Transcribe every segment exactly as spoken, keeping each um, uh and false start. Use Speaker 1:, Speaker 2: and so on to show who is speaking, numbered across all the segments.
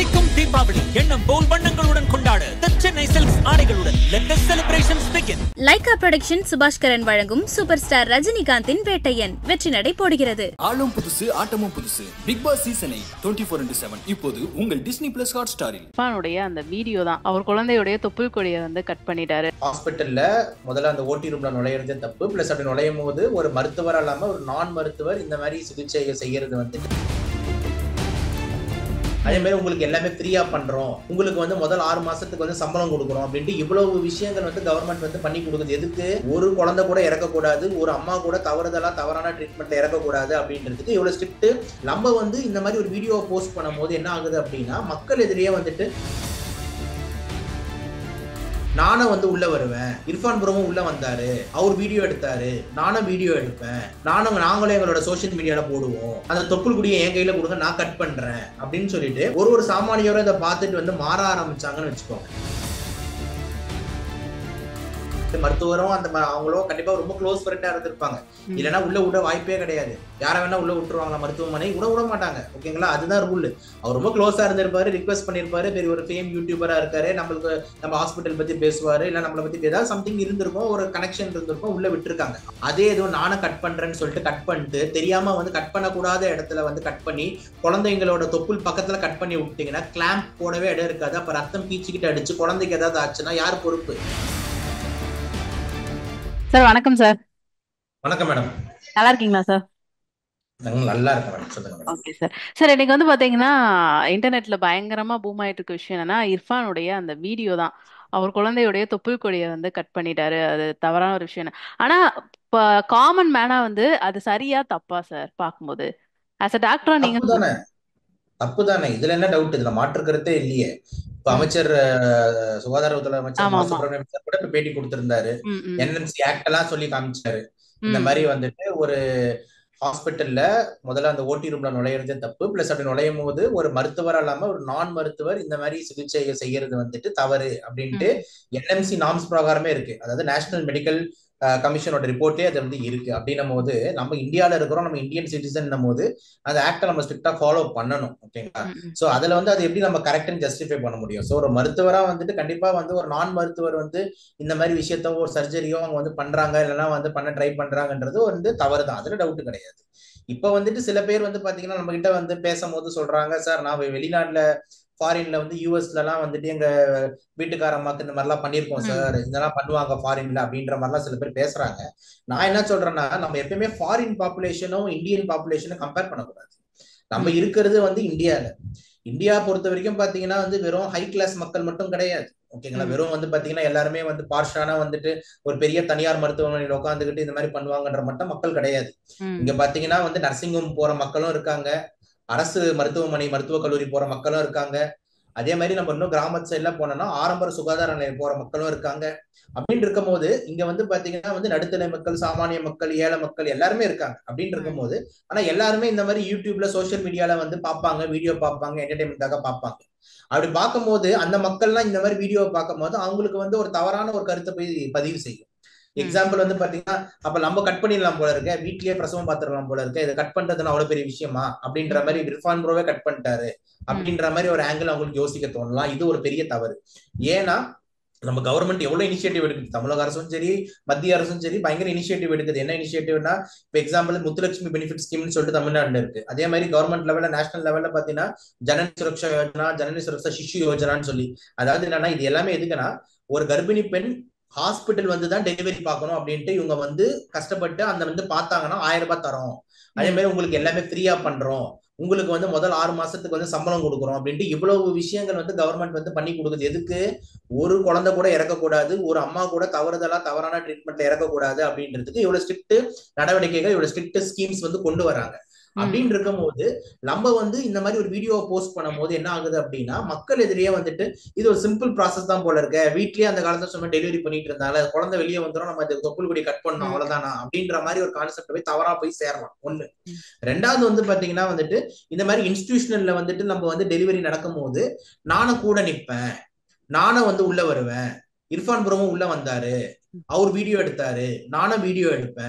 Speaker 1: தித்திக்கும் தீபாவளி எண்ணம் போல் வண்ணங்களுடன் கொண்டாட the Chennai Silks ஆடைகளுடன் let the celebrations begin.
Speaker 2: Lyca production Subaskaran வழங்கும் சூப்பர் ஸ்டார் ரஜினிகாந்தின் வேட்டையன் வெற்றி நடை போடுகிறது.
Speaker 3: ஆளும் புதுசு ஆட்டமும் புதுசு Bigg Boss season twenty four into seven இப்போது உங்கள் டிஸ்னி பிளஸ் ஹாட் ஸ்டாரில்.
Speaker 4: இர்ஃபானுடைய அந்த வீடியோ தான் அவர் குழந்தையுடைய தொப்புள் கொடியை வந்து கட் பண்ணிட்டாரு.
Speaker 5: ஹாஸ்பிட்டல்ல முதல்ல அந்த ஓடி ரூம்ல நுழையிறது தப்பு. பிளஸ் அப்படி நுழையும் போது ஒரு மருத்துவர் இல்லாம ஒரு நான் மருத்துவர் இந்த மாதிரி சிகிச்சையை செய்யறது வந்து அதே மாதிரி உங்களுக்கு எல்லாமே ஃப்ரீயா பண்றோம், உங்களுக்கு வந்து முதல் ஆறு மாசத்துக்கு வந்து சம்பளம் கொடுக்குறோம் அப்படின்ட்டு இவ்வளவு விஷயங்கள் வந்து கவர்மெண்ட் வந்து பண்ணி கொடுக்குது. எதுக்கு? ஒரு குழந்தை கூட இறக்கக்கூடாது, ஒரு அம்மா கூட தவறுதலா தவறான ட்ரீட்மெண்ட்ல இறக்கக்கூடாது அப்படின்றதுக்கு இவ்வளவு ஸ்ட்ரிக்ட். நம்ம வந்து இந்த மாதிரி ஒரு வீடியோவை போஸ்ட் பண்ணும் போது என்ன ஆகுது அப்படின்னா மக்கள் எதிரியே வந்துட்டு நானும் வந்து உள்ள வருவேன், இர்ஃபான் ப்ரோவும் உள்ள வந்தாரு, அவர் வீடியோ எடுத்தாரு, நானும் வீடியோ எடுப்பேன், நானும் நாங்களும் எங்களோட சோசியல் மீடியால போடுவோம், அந்த தொப்புள் குடியை என் கையில கொடுங்க, நான் கட் பண்றேன் அப்படின்னு சொல்லிட்டு ஒரு ஒரு சாமானியோட இதை பார்த்துட்டு வந்து மாற ஆரம்பிச்சாங்கன்னு வச்சுக்கோங்க. மருத்துவரும் அந்த அவங்களும் கண்டிப்பா ரொம்ப க்ளோஸ் ஃப்ரெண்டா இருந்திருப்பாங்க, இல்லைன்னா உள்ள விட வாய்ப்பே கிடையாது. யார வேணா உள்ள விட்டுருவாங்களா மருத்துவமனை? விட விட மாட்டாங்க. ஓகேங்களா? அதுதான் ரூல். அவர் ரொம்ப க்ளோஸா இருந்திருப்பாரு, ரிக்வெஸ்ட் பண்ணிருப்பாரு, பெரிய ஒரு ஃபேம் யூடியூபரா இருக்காரு, நம்மளுக்கு நம்ம ஹாஸ்பிட்டல் பத்தி பேசுவாரு, இல்ல நம்மளை பத்தி ஏதாவது சம்திங் இருந்திருக்கும், ஒரு கனெக்ஷன் இருந்திருக்கும், உள்ள விட்டுருக்காங்க. அதே எதுவும் நானும் கட் பண்றேன்னு சொல்லிட்டு கட் பண்ணிட்டு தெரியாம வந்து கட் பண்ணக்கூடாத இடத்துல வந்து கட் பண்ணி குழந்தைங்களோட தொப்புள் பக்கத்துல கட் பண்ணி விட்டீங்கன்னா கிளாம்ப் போடவே இடம் இருக்காது. அப்ப ரத்தம் பீச்சிக்கிட்டு அடிச்சு குழந்தைக்கு ஏதாவது ஆச்சுன்னா யார் பொறுப்பு?
Speaker 4: சார் வணக்கம் சார்.
Speaker 5: வணக்கம் மேடம்.
Speaker 4: நல்லா இருக்கீங்களா சார்?
Speaker 5: நல்லா இருக்கேன் மேடம், சொல்லுங்க.
Speaker 4: Okay sir. சார் இன்னைக்கு வந்து பாத்தீங்கன்னா இன்டர்நெட்ல பயங்கரமா பூம் ஆயிட்டு இருக்க விஷயம் என்னன்னா இர்ஃபானுடைய அந்த வீடியோ தான். அவர் குழந்தையுடைய தொப்புள் கொடியை வந்து கட் பண்ணிட்டாரு. அது தவறான ஒரு விஷயம். ஆனா இப்ப காமன் மேனா வந்து அது சரியா தப்பா சார் பார்க்கும்போது? ஆஸ் அ டாக்டரா நீங்க
Speaker 5: தப்பு தானே, இதுல என்ன டவுட்? இதுல மாற்று கருத்தே இல்லையே. இப்ப அமைச்சர் சுகாதாரத்துறை அமைச்சர் சுப்பிரமணியம் கூட பேட்டி கொடுத்திருந்தாரு. என்எம்சி ஆக்ட் எல்லாம் சொல்லி காமிச்சாரு. இந்த மாதிரி வந்துட்டு ஒரு ஹாஸ்பிட்டல்ல முதல்ல அந்த ஓடி ரூம்ல நுழையிறது தப்பு. பிளஸ் அப்படி நுழையும் போது ஒரு மருத்துவர் இல்லாம ஒரு நான் மருத்துவர் இந்த மாதிரி சிகிச்சையை செய்யறது வந்துட்டு தவறு அப்படின்ட்டு என்எம்சி நார்ம்ஸ் பிரகாரமே இருக்கு. அதாவது நேஷனல் மெடிக்கல் கமிஷனோட ரிப்போர்ட்லயே அது வந்து இருக்கு. அப்படின்னும் போது நம்ம இந்தியாவில இருக்கிறோம், நம்ம இந்தியன் சிட்டிசன் போது அந்த ஆக்டை நம்ம ஸ்ட்ரிக்டா ஃபாலோ பண்ணணும். ஓகேங்களா? சோ அதுல வந்து அது எப்படி நம்ம கரெக்ட்னு ஜஸ்டிஃபை பண்ண முடியும்? சோ ஒரு மருத்துவரா வந்துட்டு கண்டிப்பா வந்து ஒரு நான் மருத்துவர் வந்து இந்த மாதிரி விஷயத்த ஒரு சர்ஜரியோ அவங்க வந்து பண்றாங்க, இல்லைன்னா வந்து பண்ண ட்ரை பண்றாங்கன்றது வந்து தவறு தான், அதுல டவுட் கிடையாது. இப்ப வந்துட்டு சில பேர் வந்து பாத்தீங்கன்னா நம்ம கிட்ட வந்து பேசும்போது சொல்றாங்க, சார் நான் வெளிநாட்டுல ஃபாரின்ல வந்து யூஎஸ்ல எல்லாம் வந்துட்டு எங்க வீட்டுக்கார அம்மாக்கு இந்த மாதிரிலாம் பண்ணிருக்கோம் சார், இதெல்லாம் பண்ணுவாங்க ஃபாரின்ல அப்படின்ற மாதிரிலாம் சில பேர் பேசுறாங்க. நான் என்ன சொல்றேன்னா நம்ம எப்பயுமே ஃபாரின் பாப்புலேஷனும் இந்தியன் பாப்புலேஷனும் கம்பேர் பண்ணக்கூடாது. நம்ம இருக்கிறது வந்து இந்தியால. இந்தியா பொறுத்த வரைக்கும் பாத்தீங்கன்னா வந்து வெறும் ஹை கிளாஸ் மக்கள் மட்டும் கிடையாது. ஓகேங்களா? வெறும் வந்து பாத்தீங்கன்னா எல்லாருமே வந்து பார்ஷானா வந்துட்டு ஒரு பெரிய தனியார் மருத்துவமனையில உட்காந்துக்கிட்டு இந்த மாதிரி பண்ணுவாங்கன்ற மட்டும் மக்கள் கிடையாது. இங்க பாத்தீங்கன்னா வந்து நர்சிங் ஹோம் போற மக்களும் இருக்காங்க, அரசு மருத்துவமனை மருத்துவக் கல்லூரி போற மக்களும் இருக்காங்க. அதே மாதிரி நம்ம இன்னும் கிராமத்து சைட்ல போனோம்னா ஆரம்ப சுகாதார நிலையம் போற மக்களும் இருக்காங்க. அப்படின்னு இருக்கும் போது இங்க வந்து பாத்தீங்கன்னா வந்து நடுத்தர மக்கள், சாமானிய மக்கள், ஏழை மக்கள் எல்லாருமே இருக்காங்க. அப்படின்னு இருக்கும் போது ஆனா எல்லாருமே இந்த மாதிரி யூடியூப்ல சோசியல் மீடியால வந்து பார்ப்பாங்க, வீடியோ பார்ப்பாங்க, என்டர்டைன்மெண்ட்டாக பார்ப்பாங்க. அப்படி பார்க்கும்போது அந்த மக்கள்லாம் இந்த மாதிரி வீடியோ பார்க்கும் போது அவங்களுக்கு வந்து ஒரு தவறான ஒரு கருத்தை போய் பதிவு செய்யும். எக்ஸாம்பிள் வந்து பாத்தீங்கன்னா அப்ப நம்ம கட் பண்ணிடலாம் போல இருக்க, வீட்லயே பிரசவம் பாத்துடலாம் போல இருக்க, இதை கட் பண்றதுன்னு அவ்வளவு பெரிய விஷயமா அப்படின்ற மாதிரி இர்ஃபான் ப்ரோவே கட் பண்ணிட்டாரு அப்படின்ற மாதிரி ஒரு ஆங்கிள் அவங்களுக்கு யோசிக்க தோணலாம். இது ஒரு பெரிய தவறு. ஏன்னா நம்ம கவர்மெண்ட் எவ்வளவு இனிஷியேட்டிவ் எடுக்குது, தமிழக அரசும் சரி மத்திய அரசும் சரி பயங்கர இனிஷியேட்டிவ் எடுக்குது. என்ன இனிஷியேட்டிவ்னா இப்ப எக்ஸாம்பிள் முத்துலட்சுமி பெனிஃபிட் ஸ்கீம்னு சொல்லிட்டு தமிழ்நாடுல இருக்கு. அதே மாதிரி கவர்மெண்ட் லெவல்ல நேஷனல் லெவல்ல பாத்தீங்கன்னா ஜனனி சுரக்ஷா யோஜனா, ஜனனி சுரக்ஷா சிசு யோஜனான்னு சொல்லி, அதாவது என்னன்னா இது எல்லாமே எதுக்குன்னா ஒரு கர்ப்பிணி பெண் ஹாஸ்பிட்டல் வந்துதான் டெலிவரி பார்க்கணும் அப்படின்ட்டு இவங்க வந்து கஷ்டப்பட்டு அந்த வந்து பார்த்தாங்கன்னா ஆயிரம் ரூபாய் தரோம், அதே மாதிரி உங்களுக்கு எல்லாமே ஃப்ரீயா பண்றோம், உங்களுக்கு வந்து முதல் ஆறு மாசத்துக்கு வந்து சம்பளம் கொடுக்குறோம் அப்படின்ட்டு இவ்வளவு விஷயங்கள் வந்து கவர்மெண்ட் வந்து பண்ணி கொடுக்குது. எதுக்கு? ஒரு குழந்தை கூட இறக்கக்கூடாது, ஒரு அம்மா கூட தவறுதலா தவறான ட்ரீட்மெண்ட்ல இறக்கக்கூடாது அப்படின்றதுக்கு இவ்வளவு ஸ்ட்ரிக்ட் நடவடிக்கைகள், இவ்வளவு ஸ்ட்ரிக்ட் ஸ்கீம்ஸ் வந்து கொண்டு வராங்க. அப்படின்னு இருக்கும் போது நம்ம வந்து இந்த மாதிரி ஒரு வீடியோவை போஸ்ட் பண்ணும் போது என்ன ஆகுது அப்படின்னா மக்கள் எதிரியே வந்துட்டு இது ஒரு சிம்பிள் ப்ராசஸ் தான் போல இருக்க, வீட்லயே அந்த காலத்துல சும்மா டெலிவரி பண்ணிட்டு இருந்தாங்க, குழந்தை வெளியே வந்துடும், நம்ம தொப்புள் கொடி கட் பண்ணணும் அவ்வளவுதானா அப்படின்ற மாதிரி ஒரு கான்செப்ட் போய் தவறா போய் சேரலாம். ஒண்ணு. ரெண்டாவது வந்து பாத்தீங்கன்னா வந்துட்டு இந்த மாதிரி இன்ஸ்டிடியூஷனல்ல வந்துட்டு நம்ம வந்து டெலிவரி நடக்கும் போது நானும் கூட நிப்பேன், நானும் வந்து உள்ள வருவேன், இர்ஃபான் ப்ரோவும் உள்ள வந்தாரு, அவர் வீடியோ எடுத்தாரு, நானும் வீடியோ எடுப்பேன்,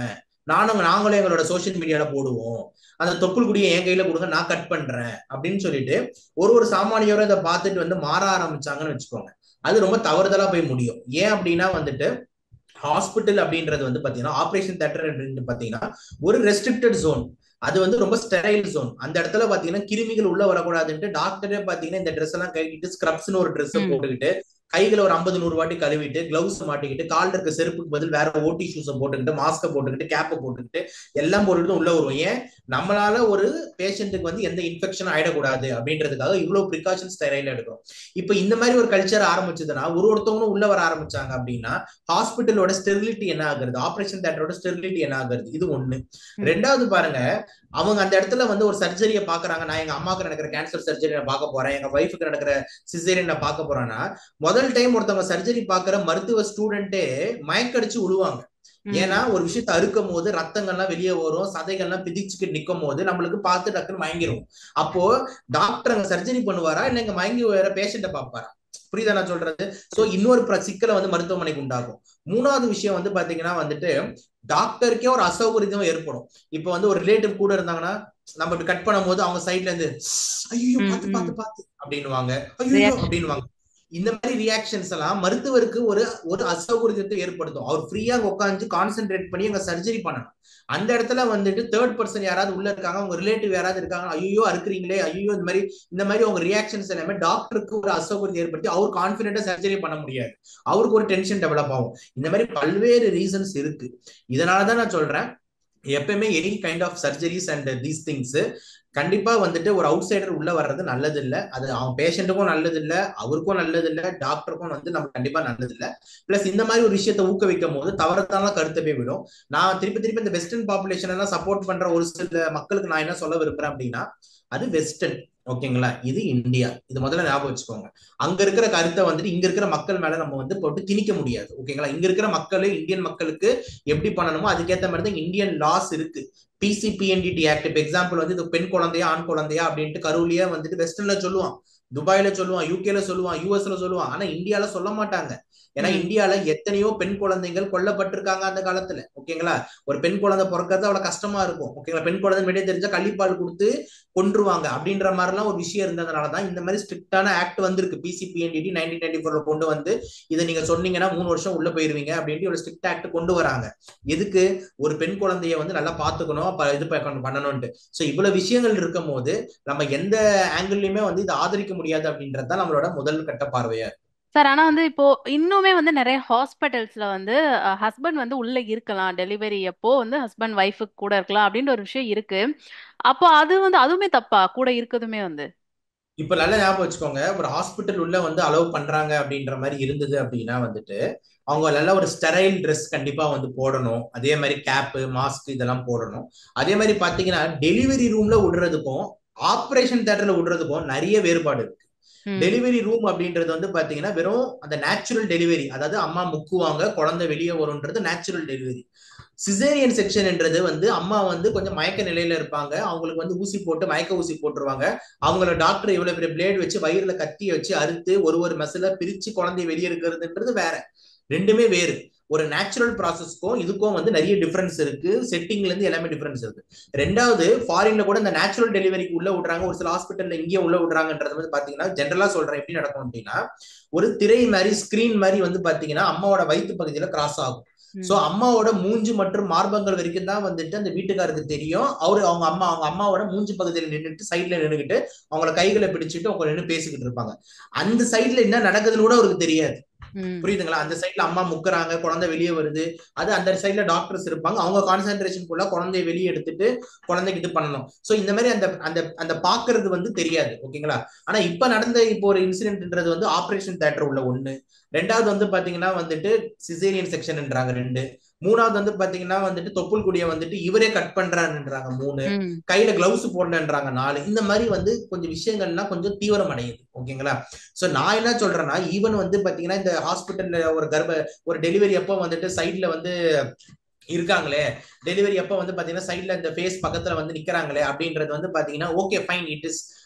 Speaker 5: நானும் நாங்களும் எங்களோட சோசியல் மீடியால போடுவோம், அந்த தொப்புள் குடியை என் கையில கொடுங்க, நான் கட் பண்றேன் அப்படின்னு சொல்லிட்டு ஒரு ஒரு சாமானியரும் இதை பார்த்துட்டு வந்து மாற ஆரம்பிச்சாங்கன்னு வச்சுக்கோங்க. அது ரொம்ப தவறுதலா போய் முடியும். ஏன் அப்படின்னா வந்துட்டு ஹாஸ்பிட்டல் அப்படின்றது வந்து பாத்தீங்கன்னா, ஆபரேஷன் தியேட்டர் அப்படின்னு பாத்தீங்கன்னா ஒரு ரெஸ்ட்ரிக்டட் ஜோன். அது வந்து ரொம்ப ஸ்டெரைல் ஜோன். அந்த இடத்துல பாத்தீங்கன்னா கிருமிகள் உள்ள வரக்கூடாதுன்ட்டு டாக்டரே பாத்தீங்கன்னா இந்த ட்ரெஸ் எல்லாம் கட்டிட்டு ஸ்கிரப்ஸ்னு ஒரு ட்ரெஸ் போட்டுக்கிட்டு கைகளை ஒரு ஐம்பது நூறு வாட்டி கழுவிட்டு கிளவுஸ் மாட்டிக்கிட்டு காலில் இருக்க செருப்புக்கு பதில் வேற ஓட்டி ஷூஸை போட்டுக்கிட்டு மாஸ்கை போட்டுக்கிட்டு கேப்பை போட்டுக்கிட்டு எல்லாம் போட்டுக்கிட்டு உள்ள வருவோம். ஏன்? நம்மளால ஒரு பேஷண்ட்டுக்கு வந்து எந்த இன்ஃபெக்ஷன் ஆயிடக்கூடாது அப்படின்றதுக்காக இவ்வளவு ப்ரிகாஷன்ஸ் ஸ்டெரைல் எடுக்கிறோம். இப்ப இந்த மாதிரி ஒரு கல்ச்சர் ஆரம்பிச்சதுன்னா ஒரு ஒருத்தவங்களும் உள்ள வர ஆரம்பிச்சாங்க அப்படின்னா ஹாஸ்பிட்டலோட ஸ்டெரிலிட்டி என்ன ஆகுறது, ஆபரேஷன் தியேட்டரோட ஸ்டெரிலிட்டி என்ன ஆகுறது, இது ஒண்ணு. ரெண்டாவது பாருங்க, அவங்க அந்த இடத்துல வந்து ஒரு சர்ஜரியை பாக்குறாங்க. நான் எங்க அம்மாவுக்கு நடக்கிற கேன்சர் சர்ஜரி நான் பார்க்க போறேன், எங்க ஒய்ஃபுக்கு நடக்கிற சிசேரியன் நான் பார்க்க போறேன்னா முதல் டைம் ஒருத்தவங்க சர்ஜரி பாக்குற மருத்துவ ஸ்டூடெண்டே மயக்கடிச்சு விழுவாங்க. ஏன்னா ஒரு விஷயத்த அறுக்கும் போது ரத்தங்கள்லாம் வெளியே வரும், சதைகள்லாம் பிதிச்சுக்கிட்டு நிற்கும் போது நம்மளுக்கு பார்த்து டக்குன்னு மயங்கிரும். அப்போ டாக்டர் அங்க சர்ஜரி பண்ணுவாரா இல்ல இங்க மயங்கி வேற பேஷண்ட்டை பார்ப்பாரா? புரியுதா நான் சொல்றது? சோ இன்னொரு சிக்கலை வந்து மருத்துவமனைக்கு உண்டாகும். மூணாவது விஷயம் வந்து பாத்தீங்கன்னா வந்துட்டு டாக்டருக்கே ஒரு அசௌகரியம் ஏற்படும். இப்ப வந்து ஒரு ரிலேட்டிவ் கூட இருந்தாங்கன்னா நம்ம கட் பண்ணும் போது அவங்க சைட்ல இருந்து ஐயோ பார்த்து பார்த்து பார்த்து அப்படின்னுவாங்க, ஐயோ அப்படின்னுவாங்க. இந்த மாதிரி ரியாக்ஷன்ஸ் எல்லாம் மருத்துவருக்கு ஒரு ஒரு அசௌகரியத்தை ஏற்படுத்தும். அவர் ஃப்ரீயா உட்காந்து கான்சென்ட்ரேட் பண்ணி அங்க சர்ஜரி பண்ணணும். அந்த இடத்துல வந்துட்டு தேர்ட் பர்சன் யாராவது உள்ள இருக்காங்க, அவங்க ரிலேட்டிவ் யாராவது இருக்காங்க, ஐயோ அறுக்குறீங்களே, ஐயோ இந்த மாதிரி இந்த மாதிரி அவங்க ரியாக்ஷன்ஸ் எல்லாமே டாக்டருக்கு ஒரு அசௌகரியத்தை ஏற்படுத்தி அவர் கான்பிடென்டா சர்ஜரி பண்ண முடியாது. அவருக்கு ஒரு டென்ஷன் டெவலப் ஆகும். இந்த மாதிரி பல்வேறு ரீசன்ஸ் இருக்கு. இதனாலதான் நான் சொல்றேன், எப்பயுமே any kind of surgeries and these things கண்டிப்பா வந்துட்டு ஒரு அவுட் சைடர் உள்ள வர்றது நல்லது இல்ல. அது அவன் பேஷண்ட்டுக்கும் நல்லது இல்ல, அவருக்கும் நல்லது இல்ல, டாக்டருக்கும் வந்து நம்ம கண்டிப்பா நல்லது இல்ல. பிளஸ் இந்த மாதிரி ஒரு விஷயத்த ஊக்குவிக்கும் போது தவறத்தான கருத்தை போய் விடும். நான் திருப்பி திருப்பி இந்த வெஸ்டர்ன் பாப்புலேஷன் எல்லாம் சப்போர்ட் பண்ற ஒரு சில மக்களுக்கு நான் என்ன சொல்ல விரும்புறேன் அப்படின்னா, அது வெஸ்டர்ன், ஓகேங்களா, இது இந்தியா. இது முதல்ல ஞாபகம் வச்சுக்கோங்க. அங்க இருக்கிற கருத்தை வந்துட்டு இங்க இருக்கிற மக்கள் மேல நம்ம வந்து போட்டு திணிக்க முடியாது, ஓகேங்களா. இங்க இருக்கிற மக்கள் இந்தியன் மக்களுக்கு எப்படி பண்ணணுமோ அதுக்கேற்ற மாதிரி தான் இந்தியன் லாஸ் இருக்கு. பிசிபிஎன்டிடி ஆக்ட், இப்ப எக்ஸாம்பிள் வந்து இது பெண் குழந்தையா ஆண் குழந்தையா அப்படின்ட்டு கருவிலேயே வந்துட்டு வெஸ்டர்ன்ல சொல்லுவான், துபாயில சொல்லுவான், யூகேல சொல்லுவான், யூஎஸ்ல சொல்லுவான். ஆனா இந்தியால சொல்ல மாட்டாங்க. ஏன்னா இந்தியால எத்தனையோ பெண் குழந்தைகள் கொல்லப்பட்டிருக்காங்க அந்த காலத்துல, ஓகேங்களா. ஒரு பெண் குழந்தை பிறக்கிறது அவ்வளவு கஷ்டமா இருக்கும், ஓகேங்களா. பெண் குழந்தை வெளியே தெரிஞ்சா கள்ளிப்பால் கொடுத்து கொன்றுவாங்க அப்படின்ற மாதிரி எல்லாம் ஒரு விஷயம் இருந்ததுனாலதான் இந்த மாதிரி ஸ்ட்ரிக்டான ஆக்ட் வந்திருக்கு. பிசிபிஎன்டிடி நைன்டீன் நைன்டி ஃபோர்ல கொண்டு வந்து இதை நீங்க சொன்னீங்கன்னா மூணு வருஷம் உள்ள போயிருவீங்க அப்படின்ட்டு ஒரு ஸ்ட்ரிக்ட் ஆக்ட் கொண்டு வராங்க. எதுக்கு? ஒரு பெண் குழந்தைய வந்து நல்லா பாத்துக்கணும், இது பண்ணணும்ட்டு. சோ இவ்வளவு விஷயங்கள் இருக்கும் போது நம்ம எந்த ஆங்கிள்லயுமே வந்து இதை ஆதரிக்க முடியாது அப்படின்றதுதான் நம்மளோட முதல் கட்ட பார்வையா இருக்கு.
Speaker 4: சார், ஆனா வந்து இப்போ இன்னுமே வந்து நிறைய ஹாஸ்பிட்டல்ஸ்ல வந்து ஹஸ்பண்ட் வந்து உள்ள இருக்கலாம், டெலிவரி அப்போ வந்து ஹஸ்பண்ட் ஒய்ஃபுக்கு கூட இருக்கலாம் அப்படின்ற ஒரு விஷயம் இருக்கு. அப்போ அது வந்து அதுவுமே தப்பா கூட இருக்கதுமே வந்து?
Speaker 5: இப்ப நல்லா ஞாபகம் வச்சுக்கோங்க, ஒரு ஹாஸ்பிட்டல் உள்ள வந்து அலோவ் பண்றாங்க அப்படின்ற மாதிரி இருந்தது அப்படின்னா வந்துட்டு அவங்க நல்லா ஒரு ஸ்டெரைல் ட்ரெஸ் கண்டிப்பா வந்து போடணும். அதே மாதிரி கேப்பு மாஸ்க் இதெல்லாம் போடணும். அதே மாதிரி பாத்தீங்கன்னா டெலிவரி ரூம்ல விடுறதுக்கும் ஆபரேஷன் தியேட்டர்ல விடுறதுக்கும் நிறைய வேறுபாடு இருக்கு. டெலிவரி ரூம் அப்படின்றது வந்து பாத்தீங்கன்னா வெறும் அந்த நேச்சுரல் டெலிவரி, அதாவது அம்மா முக்குவாங்க, குழந்தை வெளியே வரும்ன்றது நேச்சுரல் டெலிவரி. சிசேரியன் செக்ஷன் என்றது வந்து அம்மா வந்து கொஞ்சம் மயக்க நிலையில இருப்பாங்க, அவங்களுக்கு வந்து ஊசி போட்டு மயக்க ஊசி போட்டுருவாங்க. அவங்களோட டாக்டர் இவ்வளவு பெரிய பிளேட் வச்சு வயிறுல கத்திய வச்சு அறுத்து ஒரு ஒரு மசில பிரிச்சு குழந்தைய வெளியே இருக்கிறதுன்றது வேற, ரெண்டுமே வேறு. ஒரு நேச்சுரல் ப்ராசஸ்க்கும் இதுக்கும் வந்து நிறைய டிஃபரன்ஸ் இருக்கு. செட்டிங்ல இருந்து எல்லாமே டிஃபரன்ஸ் இருக்கு. ரெண்டாவது, ஃபாரின்ல கூட இந்த நேச்சுரல் டெலிவரிக்கு உள்ள விடுறாங்க, ஒரு சில ஹாஸ்பிட்டல்ல இங்கே உள்ள விடுறாங்கன்றது வந்து பாத்தீங்கன்னா ஜென்ரலா சொல்றேன் எப்படி நடக்கும் அப்படின்னா, ஒரு திரை மாதிரி ஸ்கிரீன் மாதிரி வந்து பாத்தீங்கன்னா அம்மாவோட வயிற்று பகுதியில கிராஸ் ஆகும். சோ அம்மாவோட மூஞ்சு மற்றும் மார்பங்கள் வரைக்கும் தான் வந்துட்டு அந்த வீட்டுக்காருக்கு தெரியும். அவரு அவங்க அம்மா அவங்க அம்மாவோட மூஞ்சு பகுதியில நின்றுட்டு சைட்ல நின்றுகிட்டு அவங்கள கைகளை பிடிச்சிட்டு அவங்க நின்று பேசிக்கிட்டு இருப்பாங்க. அந்த சைட்ல என்ன நடக்குதுன்னு கூட அவருக்கு தெரியாது. புரியுதுங்களா? அந்த சைட்ல அம்மா முக்குறாங்க, குழந்தை வெளியே வருது, அது அந்த சைட்ல டாக்டர்ஸ் இருப்பாங்க, அவங்க கான்சென்ட்ரேஷன் ஃபுல்லா குழந்தைய வெளியே எடுத்துட்டு குழந்தைக்கு இது பண்ணணும். சோ இந்த மாதிரி அந்த அந்த அந்த பாக்குறது வந்து தெரியாது, ஓகேங்களா. ஆனா இப்ப நடந்த இப்போ ஒரு இன்சிடென்ட்ன்றது வந்து ஆபரேஷன் தியேட்டர் உள்ள ஒண்ணு, ரெண்டாவது வந்து பாத்தீங்கன்னா வந்துட்டு சிசேரியன் செக்ஷன்ன்றாங்க ரெண்டு, மூணாவது வந்து பாத்தீங்கன்னா வந்துட்டு தொப்புள் குடிய வந்துட்டு இவரே கட் பண்றாருன்றாங்க மூணு, கையில கிளவுஸ் போடலன்றாங்க நாலு. இந்த மாதிரி வந்து கொஞ்சம் விஷயங்கள்லாம் கொஞ்சம் தீவிரம் அடையுது, ஓகேங்களா. சோ நான் என்ன சொல்றேன்னா, ஈவன் வந்து பாத்தீங்கன்னா இந்த ஹாஸ்பிட்டல்ல ஒரு கர்ப்ப ஒரு டெலிவரி அப்போ வந்துட்டு சைட்ல வந்து இருக்காங்களே, டெலிவரி அப்ப வந்து பாத்தீங்கன்னா சைட்ல இந்த ஃபேஸ் பக்கத்துல வந்து நிக்கிறாங்களே அப்படின்றது வந்து பாத்தீங்கன்னா okay fine, it is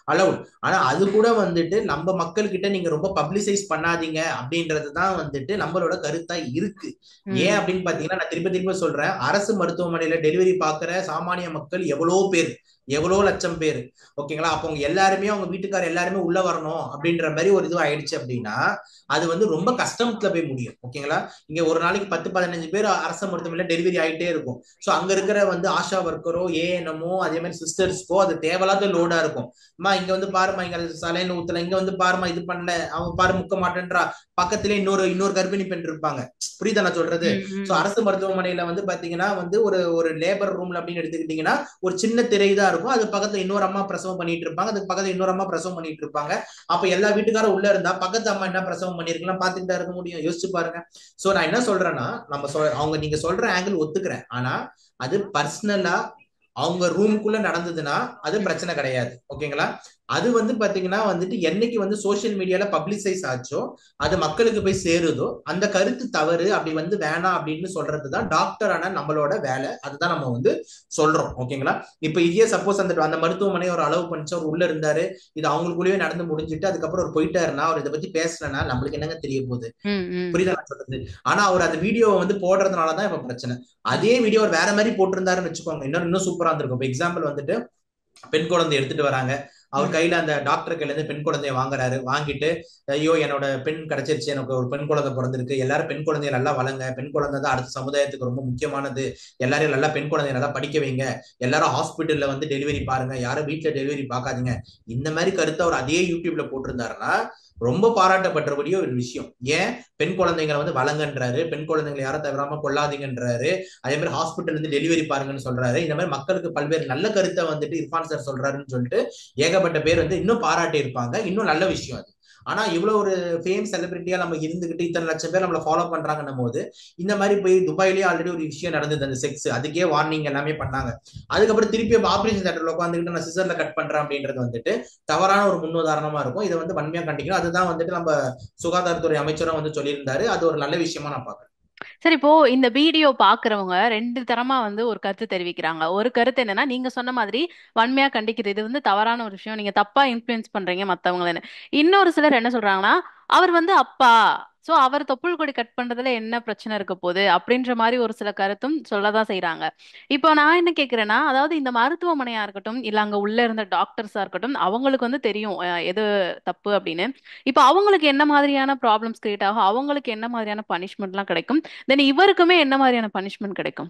Speaker 5: allowed. ஆனா அது கூட வந்துட்டு நம்ம மக்கள் கிட்ட நீங்க ரொம்ப பப்ளிசைஸ் பண்ணாதீங்க அப்படின்றதுதான் வந்துட்டு நம்மளோட கருத்தா இருக்கு. ஏன் அப்படின்னு பாத்தீங்கன்னா, நான் திரும்ப திரும்ப சொல்றேன், அரசு மருத்துவமனையில டெலிவரி பாக்குற சாமானிய மக்கள் எவ்வளவு பேர், எவ்வளவு லட்சம் பேர், ஓகேங்களா? அப்போ அவங்க எல்லாருமே அவங்க வீட்டுக்காரர் எல்லாருமே உள்ள வரணும் அப்படின்ற மாதிரி ஒரு இது ஆயிடுச்சு அப்படின்னா அது வந்து ரொம்ப கஷ்டத்துல போய் முடியும், ஓகேங்களா? இங்க ஒரு நாளைக்கு பத்து பதினஞ்சு பேர் அரசு மருத்துவமனையில டெலிவரி ஆயிட்டே இருக்கும். சோ அங்க இருக்கிற வந்து ஆஷா ஒர்க்கரோ ஏஎன்எம்மோ அதே மாதிரி சிஸ்டர்ஸ்க்கோ அது தேவையில்லாத லோடா இருக்கும். அம்மா இங்க வந்து பாருமா, இங்க சலைன்னு ஊத்தல, இங்க வந்து பாருமா இது பண்ணல, அவங்க பாரு முக்க மாட்டேன்றா, பக்கத்திலே இன்னொரு இன்னொரு கர்ப்பிணி பெண் இருப்பாங்க. புரியுதா நான் சொல்றது? சோ அரசு மருத்துவமனையில வந்து பாத்தீங்கன்னா வந்து ஒரு ஒரு லேபர் ரூம்ல அப்படின்னு எடுத்துக்கிட்டீங்கன்னா ஒரு சின்ன திரை தான் இருக்கும். அது பக்கத்துல இன்னொரு அம்மா பிரசவம் பண்ணிட்டு இருப்பாங்க, அதுக்கு பக்கத்துல இன்னொரு அம்மா பிரசவம் பண்ணிட்டு இருப்பாங்க. அப்ப எல்லா வீட்டுக்காரும் உள்ள இருந்தா பக்கத்து அம்மா என்ன பிரசவம் பண்ணிருக்கலாம் பாத்துட்டு தான் இருக்க முடியும். யோசிச்சு பாருங்க. சோ நான் என்ன சொல்றேன்னா, நம்ம சொல் அவங்க நீங்க சொல்ற ஆங்கிள் ஒத்துக்கிறேன். ஆனா அது பர்சனலா அவங்க ரூமுக்குள்ள நடந்ததுன்னா அது பிரச்சனை கிடையாது, ஓகேங்களா? அது வந்து பாத்தீங்கன்னா வந்துட்டு என்னைக்கு வந்து சோசியல் மீடியால பப்ளிசைஸ் ஆச்சோ, அது மக்களுக்கு போய் சேருதோ, அந்த கருத்து தவறு, அப்படி வந்து வேணாம் அப்படின்னு சொல்றதுதான் டாக்டரான நம்மளோட வேலை. அதுதான் நம்ம வந்து சொல்றோம், ஓகேங்களா? இப்ப இதே சப்போஸ் அந்த அந்த மருத்துவமனை ஒரு அளவு பண்ணிச்சு, அவர் உள்ள இருந்தாரு, இது அவங்களுக்குள்ளேயே நடந்து முடிஞ்சிட்டு அதுக்கப்புறம் அவர் போயிட்டாருன்னா, அவர் இதை பத்தி பேசலன்னா நம்மளுக்கு என்னங்க தெரிய போகுது? புரியுதா நான் சொல்றது? ஆனா அவர் அந்த வீடியோவை வந்து போடுறதுனாலதான் இப்ப பிரச்சனை. அதே வீடியோ வேற மாதிரி போட்டிருந்தாருன்னு வச்சுக்கோங்க, இன்னும் இன்னும் சூப்பரா இருந்திருக்கும். இப்ப எக்ஸாம்பிள் வந்துட்டு பெண் குழந்தை எடுத்துட்டு வராங்க, அவர் கையில அந்த டாக்டர் கையில இருந்து பெண் குழந்தைய வாங்குறாரு, வாங்கிட்டு ஐயோ என்னோட பெண் கிடைச்சிருச்சு, எனக்கு ஒரு பெண் குழந்தை பிறந்திருக்கு, எல்லாரும் பெண் குழந்தைய நல்லா வளங்க, பெண் குழந்தை தான் அடுத்த சமுதாயத்துக்கு ரொம்ப முக்கியமானது, எல்லாரையும் நல்லா பெண் குழந்தைய நல்லா படிக்க வைங்க, எல்லாரும் ஹாஸ்பிட்டல்ல வந்து டெலிவரி பாருங்க, யாரும் வீட்டுல டெலிவரி பார்க்காதீங்க, இந்த மாதிரி கருத்தை அவர் அதே யூடியூப்ல போட்டிருந்தாருன்னா ரொம்ப பாராட்டப்பட்டபடிய ஒரு விஷயம். ஏன் பெண் குழந்தைங்களை வந்து வளங்கன்றாரு, பெண் குழந்தைங்களை யாரும் தவிராம கொள்ளாதீங்கன்றாரு, அதே மாதிரி ஹாஸ்பிட்டல் இருந்து டெலிவரி பாருங்கன்னு சொல்றாரு. இந்த மாதிரி மக்களுக்கு பல்வேறு நல்ல கருத்தை வந்துட்டு இர்ஃபான் சார் சொல்றாருன்னு சொல்லிட்டு ஏகப்பட்ட பேர் வந்து இன்னும் பாராட்டி இருப்பாங்க. இன்னும் நல்ல விஷயம் அது. ஆனா இவ்வளவு ஒரு ஃபேம் செலிபிரிட்டியா நம்ம இருந்துகிட்டு இத்தனை லட்சம் பேர் நம்மள ஃபாலோ பண்றாங்கன்னும் போது இந்த மாதிரி போய் துபாயிலேயே ஆல்ரெடி ஒரு விஷயம் நடந்தது, அந்த செக்ஸ், அதுக்கே வார்னிங் எல்லாமே பண்ணாங்க. அதுக்கப்புறம் திருப்பி ஆபரேஷன் தியேட்டர்ல உட்காந்துக்கிட்டு நான் சிசர்ல கட் பண்றேன் அப்படின்றது வந்துட்டு தவறான ஒரு முன்னுதாரணமா இருக்கும். இதை வந்து வன்மையா கண்டிக்கணும். அதுதான் வந்துட்டு நம்ம சுகாதாரத்துறை அமைச்சரும் வந்து சொல்லியிருந்தாரு. அது ஒரு நல்ல விஷயமா நான் பாக்குறேன்.
Speaker 4: சரி, இப்போ இந்த வீடியோ பாக்குறவங்க ரெண்டு தரமா வந்து ஒரு கருத்து தெரிவிக்கிறாங்க. ஒரு கருத்து என்னன்னா, நீங்க சொன்ன மாதிரி வன்மையா கண்டிக்கிறது, இது வந்து தவறான ஒரு விஷயம், நீங்க தப்பா இன்ஃபுளுன்ஸ் பண்றீங்க மத்தவங்களன்னு. இன்னொரு சிலர் என்ன சொல்றாங்கன்னா, அவர் வந்து அப்பா, சோ அவர் தொப்புள் கொடி கட் பண்றதுல என்ன பிரச்சனை இருக்க போகுது அப்படின்ற மாதிரி ஒரு சில கருத்தும் சொல்லதான் செய்யறாங்க. இப்போ நான் என்ன கேக்குறேன்னா, அதாவது இந்த மருத்துவமனையா இருக்கட்டும், இல்ல அங்க உள்ள இருந்த டாக்டர்ஸா இருக்கட்டும், அவங்களுக்கு வந்து தெரியும் அஹ், எது தப்பு அப்படின்னு. இப்போ அவங்களுக்கு என்ன மாதிரியான ப்ராப்ளம்ஸ் கிரியேட் ஆகும், அவங்களுக்கு என்ன மாதிரியான பனிஷ்மெண்ட் எல்லாம் கிடைக்கும், தென் இவருக்குமே என்ன மாதிரியான பனிஷ்மெண்ட் கிடைக்கும்?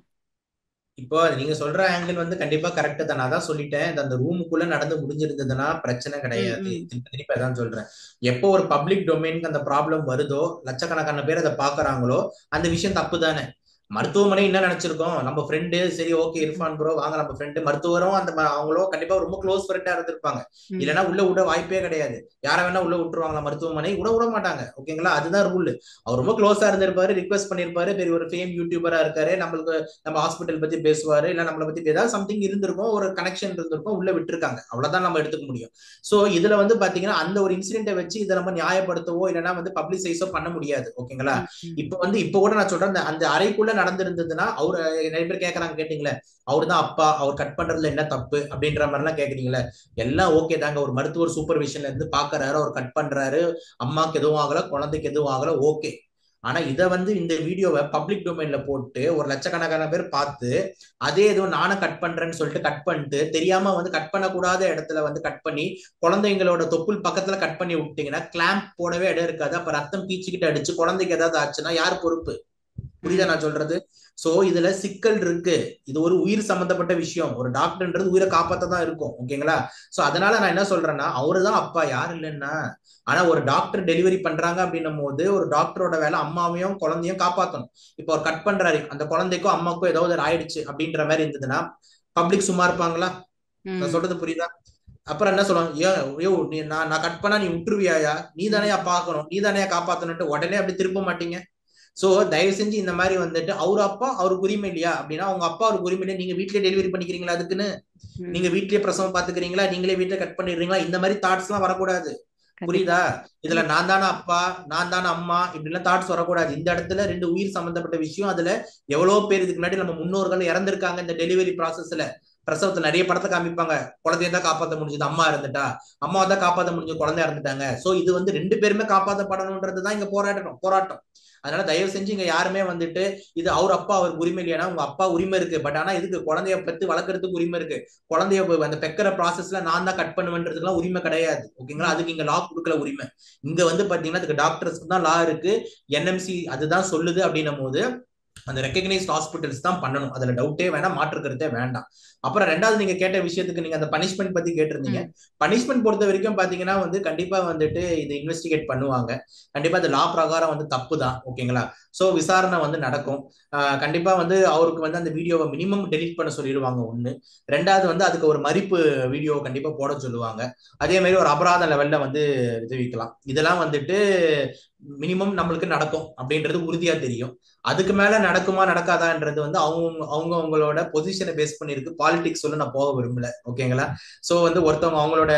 Speaker 5: இப்போ நீங்க சொல்ற ஆங்கிள் வந்து கண்டிப்பா கரெக்ட் தான். நான் தான் சொல்லிட்டேன், அந்த ரூமுக்குள்ள நடந்து முடிஞ்சிருந்ததுன்னா பிரச்சனை கிடையாது. திருப்பி திருப்பி அதான் சொல்றேன். எப்போ ஒரு பப்ளிக் டொமைனுக்கு அந்த ப்ராப்ளம் வருதோ, லட்சக்கணக்கான பேர் அதை பாக்குறாங்களோ, அந்த விஷயம் தப்பு தானே. மருத்துவமனை என்ன நினைச்சிருக்கோம், நம்ம ஃப்ரெண்டு, சரி ஓகே இர்ஃபான் ப்ரோ வாங்க நம்ம ஃப்ரெண்டு, மருத்துவரும் அந்த அவங்களும் கண்டிப்பா ரொம்ப க்ளோஸ் ஃப்ரெண்டா இருந்திருப்பாங்க. இல்லைன்னா உள்ள விட வாய்ப்பே கிடையாது. யார வேணா உள்ள விட்டுருவாங்களா மருத்துவமனை? விட விட மாட்டாங்க, ஓகேங்களா? அதுதான் ரூல். அவர் ரொம்ப க்ளோஸா இருந்திருப்பாரு, ரிக்வெஸ்ட் பண்ணிருப்பாரு, பெரிய ஒரு ஃபேம் யூடியூபரா இருக்காரு, நம்மளுக்கு நம்ம ஹாஸ்பிட்டல் பத்தி பேசுவாரு, இல்ல நம்மளை பத்தி ஏதாவது சம்திங் இருந்திருக்கும், ஒரு கனெக்ஷன் இருந்திருக்கும், உள்ள விட்டுருக்காங்க, அவ்வளவுதான் நம்ம எடுத்துக்க முடியும். சோ இதுல வந்து பாத்தீங்கன்னா அந்த ஒரு இன்சிடென்ட்டை வச்சு இதை நம்ம நியாயப்படுத்தவோ இல்லைன்னா வந்து பப்ளிசைஸோ பண்ண முடியாது, ஓகேங்களா? இப்ப வந்து இப்ப கூட நான் சொல்றேன், அந்த அறைக்குள்ள நடந்திருந்ததுன்னா அவரு நிறைய பேர் கேட்கறாங்க, கேட்டீங்களே அவருதான் அப்பா, அவர் கட் பண்றதுல என்ன தப்பு அப்படின்ற மாதிரி எல்லாம் கேக்குறீங்களே, எல்லாம் ஓகே தாங்க. ஒரு மருத்துவர் சூப்பர்விஷன்ல இருந்து பாக்குறாரு, அவர் கட் பண்றாரு, அம்மாக்கு எதுவும் ஆகல, குழந்தைக்கு எதுவும் ஆகல, ஓகே. ஆனா இதை வந்து இந்த வீடியோவை பப்ளிக் டொமைன்ல போட்டு ஒரு லட்சக்கணக்கான பேர் பார்த்து அதே எதுவும் நானும் கட் பண்றேன்னு சொல்லிட்டு கட் பண்ணிட்டு தெரியாம வந்து கட் பண்ணக்கூடாத இடத்துல வந்து கட் பண்ணி குழந்தைங்களோட தொப்புள் பக்கத்துல கட் பண்ணி விட்டீங்கன்னா கிளாம்ப் போடவே இடம் இருக்காது. அப்ப ரத்தம் பீச்சிக்கிட்டு அடிச்சு குழந்தைக்கு ஏதாவது ஆச்சுன்னா யார் பொறுப்பு? புரியுதா நான் சொல்றது? சோ இதுல சிக்கல் இருக்கு. இது ஒரு உயிர் சம்பந்தப்பட்ட விஷயம். ஒரு டாக்டர்ன்றது உயிரை காப்பாத்தான் இருக்கும், ஓகேங்களா? சோ அதனால நான் என்ன சொல்றேன்னா, அவருதான் அப்பா, யாரு இல்லைன்னா. ஆனா ஒரு டாக்டர் டெலிவரி பண்றாங்க அப்படின்னும் போது ஒரு டாக்டரோட வேலை அம்மாவையும் குழந்தையும் காப்பாத்தணும். இப்போ அவர் கட் பண்றாரு, அந்த குழந்தைக்கும் அம்மாவுக்கும் ஏதாவது ஆயிடுச்சு அப்படின்ற மாதிரி இருந்ததுன்னா பப்ளிக் சும்மா இருப்பாங்களா? நான் சொல்றது புரியுதா? அப்புறம் என்ன சொல்லுவாங்க, ஏ ஐயோ நீ நான் நான் கட் பண்ணா நீ விட்டுருவியாயா, நீ தானே பாக்கணும், நீ தானே காப்பாத்தணும்ட்டு உடனே அப்படி திருப்ப மாட்டீங்க. சோ தயவு செஞ்சு இந்த மாதிரி வந்துட்டு அவரு அப்பா அவருக்கு உரிமை இல்லையா அப்படின்னா, அவங்க அப்பா அவருக்கு உரிமை இல்லையா, நீங்க வீட்லயே டெலிவரி பண்ணிக்கிறீங்களா, அதுக்குன்னு நீங்க வீட்லயே பிரசவம் பாத்துக்கிறீங்களா, நீங்களே வீட்டுல கட் பண்ணிடுறீங்களா, இந்த மாதிரி தாட்ஸ் எல்லாம் வரக்கூடாது. புரியுதா? இதுல நான் தானே அப்பா, நான் தானே அம்மா, இப்படி எல்லாம் தாட்ஸ் வரக்கூடாது. இந்த இடத்துல ரெண்டு உயிர் சம்பந்தப்பட்ட விஷயம். அதுல எவ்வளவு பேர் இதுக்கு முன்னாடி நம்ம முன்னோர்கள் இறந்திருக்காங்க இந்த டெலிவரி ப்ராசஸ்ல. பிரசவத்துல நிறைய படத்தை காமிப்பாங்க, குழந்தைய தான் காப்பாற்ற முடிஞ்சது, அம்மா இருந்துட்டா, அம்மாவை தான் காப்பாற்ற முடிஞ்சது, குழந்தையா இருந்துட்டாங்க. சோ இது வந்து ரெண்டு பேருமே காப்பாற்றப்படணும்ன்றதுதான் இங்க போராட்டம் போராட்டம் அதனால தயவு செஞ்சு இங்க யாருமே வந்துட்டு இது அவர் அப்பா அவருக்கு உரிமை இல்லையா, உங்க அப்பா உரிமை இருக்கு, பட் ஆனா இதுக்கு குழந்தைய பெத்து வளர்க்கறதுக்கு உரிமை இருக்கு, குழந்தைய அந்த பெக்கிற ப்ராசஸ்ல நான் தான் கட் பண்ணுவேன்றதுக்குலாம் உரிமை கிடையாது. ஓகேங்களா, அதுக்கு இங்க லா கொடுக்கல உரிமை. இங்க வந்து பாத்தீங்கன்னா அதுக்கு டாக்டர்ஸ்க்கு தான் லா இருக்கு, என்எம்சி அதுதான் சொல்லுது. அப்படின்னும் போது அந்த ரெகக்னைஸ்ட் ஹாஸ்பிட்டல்ஸ் தான் பண்ணணும், அதுல டவுட்டே வேண்டாம், மாற்றுக்கிறதே வேண்டாம். அப்புறம் ரெண்டாவது நீங்க கேட்ட விஷயத்துக்கு நீங்க அந்த பனிஷ்மெண்ட் பத்தி கேட்டிருந்தீங்க. பனிஷ்மெண்ட் பொறுத்த வரைக்கும் பாத்தீங்கன்னா வந்து கண்டிப்பா வந்துட்டு இது இன்வெஸ்டிகேட் பண்ணுவாங்க, கண்டிப்பா அது லா பிரகாரம் வந்து தப்பு தான். ஓகேங்களா, சோ விசாரணை வந்து நடக்கும். ஆஹ் கண்டிப்பா வந்து அவருக்கு வந்து அந்த வீடியோவை மினிமம் டெலிட் பண்ண சொல்லிடுவாங்க ஒண்ணு. ரெண்டாவது வந்து அதுக்கு ஒரு மதிப்பு வீடியோ கண்டிப்பா போட சொல்லுவாங்க. அதே மாதிரி ஒரு அபராத லெவல்ல வந்து விதிவிக்கலாம். இதெல்லாம் வந்துட்டு மினிமம் நம்மளுக்கு நடக்கும் அப்படின்றது உறுதியா தெரியும். அதுக்கு மேல நடக்குமா நடக்காதான்றது வந்து அவங்க அவங்க அவங்களோட பொசிஷனை பேஸ் பண்ணிருக்கு. பாலிடிக்ஸ் சொல்ல நான் போக விரும்பல. ஓகேங்களா, சோ வந்து ஒருத்தவங்க அவங்களோட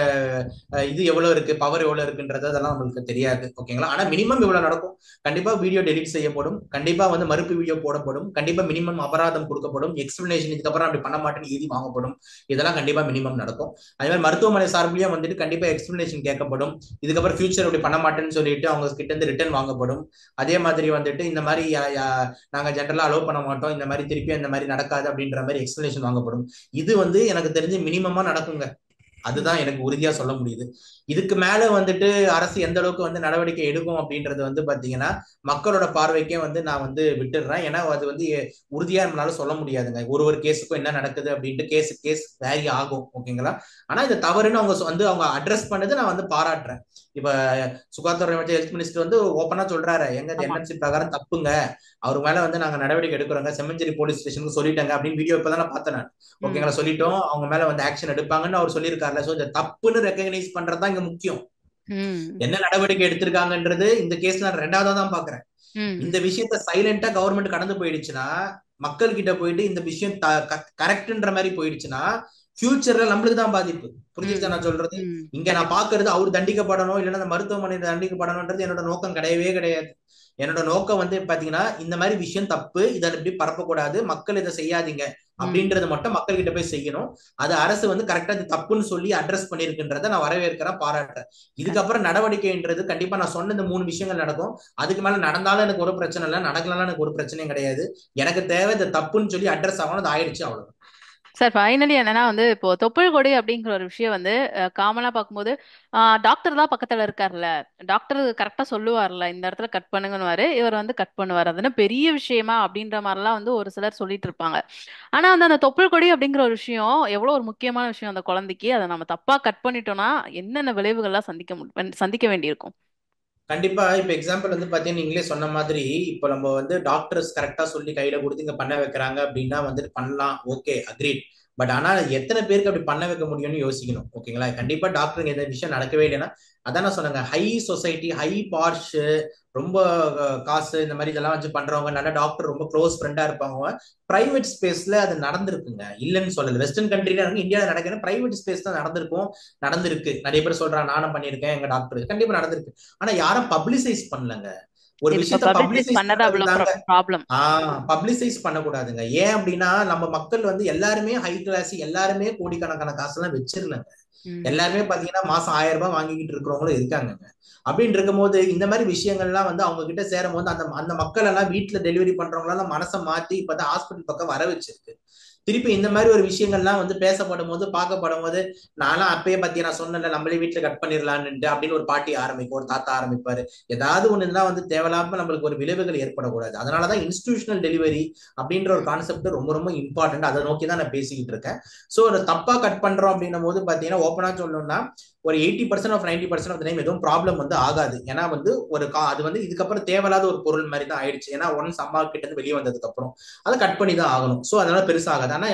Speaker 5: இது எவ்வளவு இருக்கு, பவர் எவ்வளவு இருக்குன்றது அதெல்லாம் நம்மளுக்கு தெரியாது. ஓகேங்களா, ஆனா மினிமம் இவ்வளவு நடக்கும். கண்டிப்பா வீடியோ டெலிட் செய்யப்படும், கண்டிப்பா வந்து மறுப்பு வீடியோ போடப்படும், கண்டிப்பா மினிமம் அபராதம் கொடுக்கப்படும், எக்ஸ்பிளனேஷன் இதுக்கப்புறம் அப்படி பண்ண மாட்டேன்னு எழுதி வாங்கப்படும். இதெல்லாம் கண்டிப்பா மினிமம் நடக்கும். அதே மாதிரி மருத்துவமனை சார்பிலேயே வந்துட்டு கண்டிப்பா எக்ஸ்பிளனேஷன் கேட்கப்படும், இதுக்கப்புறம் ஃபியூச்சர் அப்படி பண்ண மாட்டேன்னு சொல்லிட்டு அவங்க கிட்ட இருந்து ரிட்டர்ன் வாங்கப்படும். அதே மாதிரி வந்துட்டு இந்த மாதிரி நாங்க ஜெனரலா அலோவ் பண்ண மாட்டோம், இந்த மாதிரி திருப்பி இந்த மாதிரி நடக்காது அப்படின்ற மாதிரி எக்ஸ்பிளனேஷன் வாங்கப்படும். இது வந்து எனக்கு தெரிஞ்சு மினிமமா நடக்குங்க, அதுதான் எனக்கு உறுதியா சொல்ல முடியுது. இதுக்கு மேல வந்துட்டு அரசு எந்த அளவுக்கு வந்து நடவடிக்கை எடுக்கும் அப்படின்றது வந்து பாத்தீங்கன்னா மக்களோட பார்வைக்கே வந்து நான் வந்து விட்டுடுறேன். ஏன்னா அது வந்து உறுதியா நம்மளால சொல்ல முடியாதுங்க, ஒரு ஒரு கேஸுக்கும் என்ன நடக்குது அப்படின்ட்டு கேஸ் கேஸ் வேரி ஆகும். ஓகேங்களா, ஆனா இது தவறுன்னு அவங்க வந்து அவங்க அட்ரஸ் பண்ணது நான் வந்து பாராட்டுறேன். இப்ப சுகாதார அமைச்சர் ஹெல்த் மினிஸ்டர் வந்து ஓப்பனா சொல்றாரு, எங்க என்எம்சி பிரகாரம் தப்புங்க, அவர் மேல வந்து நாங்க நடவடிக்கை எடுக்கிறோங்க, செம்மஞ்சேரி போலீஸ் ஸ்டேஷனுக்கு சொல்லிட்டாங்க அப்படின்னு வீடியோ இப்பதான் நான் பார்த்தேன் நான். ஓகேங்களா, சொல்லிட்டோம், அவங்க மேல வந்து ஆக்ஷன் எடுப்பாங்கன்னு அவர் சொல்லியிருக்காருல்ல. சோ இந்த தப்புன்னு ரெகக்னைஸ் பண்றதுதான் இங்க முக்கியம். என்ன நடவடிக்கை எடுத்திருக்காங்கன்றது இந்த கேஸ்ல நான் ரெண்டாவதா தான் பாக்குறேன். இந்த விஷயத்த சைலண்டா கவர்மெண்ட் கடந்து போயிடுச்சுன்னா, மக்கள் கிட்ட போயிட்டு இந்த விஷயம் கரெக்ட்ன்ற மாதிரி போயிடுச்சுன்னா ஃபியூச்சர்ல நம்மளுக்கு தான் பாதிப்பு. புரிஞ்சுச்சா நான் சொல்றது? இங்க நான் பாக்குறது அவர் தண்டிக்கப்படணும் இல்லைன்னா அந்த மருத்துவமனை தண்டிக்கப்படணும்ன்றது என்னோட நோக்கம் கிடையவே கிடையாது. என்னோட நோக்கம் வந்து பாத்தீங்கன்னா இந்த மாதிரி விஷயம் தப்பு, இதை இப்படி பரப்பக்கூடாது, மக்கள் இதை செய்யாதீங்க அப்படின்றது மட்டும் மக்கள் கிட்ட போய் செய்யணும். அது அரசு வந்து கரெக்டா இது தப்புன்னு சொல்லி அட்ரஸ் பண்ணிருக்குன்றத நான் வரவேற்கிறேன், பாராட்டுறேன். இதுக்கப்புறம் நடவடிக்கைன்றது கண்டிப்பா நான் சொன்ன இந்த மூணு விஷயங்கள் நடக்கும். அதுக்கு மேல நடந்தாலும் எனக்கு ஒரு பிரச்சனை இல்லை, நடக்கலாம் எனக்கு ஒரு பிரச்சனையும் கிடையாது. எனக்கு தேவை இது தப்புன்னு சொல்லி அட்ரஸ் ஆகணும், அது ஆயிடுச்சு, அவ்வளவு.
Speaker 4: சார் ஃபைனலி என்னன்னா வந்து இப்போ தொப்புள் கொடி அப்படிங்கிற ஒரு விஷயம் வந்து காமனா பார்க்கும்போது டாக்டர் தான் பக்கத்துல இருக்காருல்ல, டாக்டர் கரெக்டா சொல்லுவார்ல இந்த இடத்துல கட் பண்ணுங்கன்னு, இவர் வந்து கட் பண்ணுவார், அதுன்னு பெரிய விஷயமா அப்படின்ற மாதிரிலாம் வந்து ஒரு சிலர் சொல்லிட்டு இருப்பாங்க. ஆனா வந்து அந்த தொப்புள் கொடி அப்படிங்கிற ஒரு விஷயம் எவ்வளவு ஒரு முக்கியமான விஷயம் அந்த குழந்தைக்கு, அதை நம்ம தப்பா கட் பண்ணிட்டோம்னா என்னென்ன விளைவுகள்லாம் சந்திக்க சந்திக்க வேண்டியிருக்கும்?
Speaker 5: கண்டிப்பா. இப்ப எக்ஸாம்பிள் வந்து பாத்தீங்கன்னா நீங்களே சொன்ன மாதிரி இப்ப நம்ம வந்து டாக்டர்ஸ் கரெக்டா சொல்லி கையில கொடுத்து இங்க பண்ண வைக்கிறாங்க அப்படின்னா வந்துட்டு பண்ணலாம், ஓகே, அக்ரீட். பட் ஆனா எத்தனை பேருக்கு அப்படி பண்ண வைக்க முடியும்னு யோசிக்கணும். ஓகேங்களா, கண்டிப்பா டாக்டருங்க எந்த விஷயம் நடக்கவே இல்லைன்னா அதான் நான் சொன்னேங்க, ஹை சொசைட்டி, ஹை பார்ஷ், ரொம்ப காசு இந்த மாதிரி இதெல்லாம் வச்சு பண்றவங்க, நல்ல டாக்டர் ரொம்ப க்ளோஸ் ஃப்ரெண்டா இருப்பாங்க, பிரைவேட் ஸ்பேஸ்ல அது நடந்திருக்குங்க, இல்லைன்னு சொல்லல. வெஸ்டர்ன் கண்ட்ரில இந்தியாவில நடக்குது, பிரைவேட் ஸ்பேஸ் தான் நடந்திருக்கும், நடந்திருக்கு. நிறைய பேர் சொல்றாங்க நானும் பண்ணியிருக்கேன், எங்க டாக்டர் கண்டிப்பா நடந்திருக்கு. ஆனா யாரும் பப்ளிசைஸ் பண்ணலங்க. ஒரு விஷயத்த பப்ளிசைஸ் பண்ணதாங்க ஆஹ் பப்ளிசைஸ் பண்ணக்கூடாதுங்க. ஏன் அப்படின்னா நம்ம மக்கள் வந்து எல்லாருமே ஹை கிளாஸ், எல்லாருமே கோடிக்கணக்கான காசு எல்லாம் வச்சிருந்தாங்க, எல்லாருமே பாத்தீங்கன்னா மாசம் ஆயிரம் ரூபாய் வாங்கிக்கிட்டு இருக்கிறவங்களும் இருக்காங்க. அப்படின்னு இருக்கும் போது இந்த மாதிரி விஷயங்கள்லாம் வந்து அவங்க கிட்ட சேரும் போது அந்த அந்த மக்கள் எல்லாம் வீட்டுல டெலிவரி பண்றவங்க எல்லாம் மனசை மாத்தி இப்பதான் ஹாஸ்பிட்டல் பக்கம் வர வச்சிருக்கு. திருப்பி இந்த மாதிரி ஒரு விஷயங்கள்லாம் வந்து பேசப்படும் போது பார்க்கப்படும் போது நானும் அப்பயே பத்தி நான் சொன்னேன்ல நம்மளே வீட்டுல கட் பண்ணிடலான்னுட்டு அப்படின்னு ஒரு பாட்டி ஆரம்பிக்கும், ஒரு தாத்தா ஆரம்பிப்பாரு. ஏதாவது ஒண்ணுன்னா வந்து தேவையில்லாம நம்மளுக்கு ஒரு விளைவுகள் ஏற்படக்கூடாது. அதனாலதான் இன்ஸ்டிடியூஷனல் டெலிவரி அப்படின்ற ஒரு கான்செப்ட் ரொம்ப ரொம்ப இம்பார்ட்டன்ட். அதை நோக்கி தான் நான் பேசிக்கிட்டு இருக்கேன். சோ ஒரு தப்பா கட் பண்றோம் அப்படின்னும் போது பாத்தீங்கன்னா ஓப்பனா சொல்லணும்னா ஒரு eighty percent of ninety percent of time எதுவும் ப்ராப்ளம் வந்து ஆகாது. ஏன்னா வந்து ஒரு அது வந்து இதுக்கப்புறம் தேவையில்லாத ஒரு பொருள் மாதிரி தான் ஆயிடுச்சு. ஏன்னா ஒன்ஸ் அம்மா கிட்ட இருந்து வெளியே வந்ததுக்கு அப்புறம் அதை கட் பண்ணி தான் ஆகணும். சோ அதனால பெருசா ஆகாது. ஆனா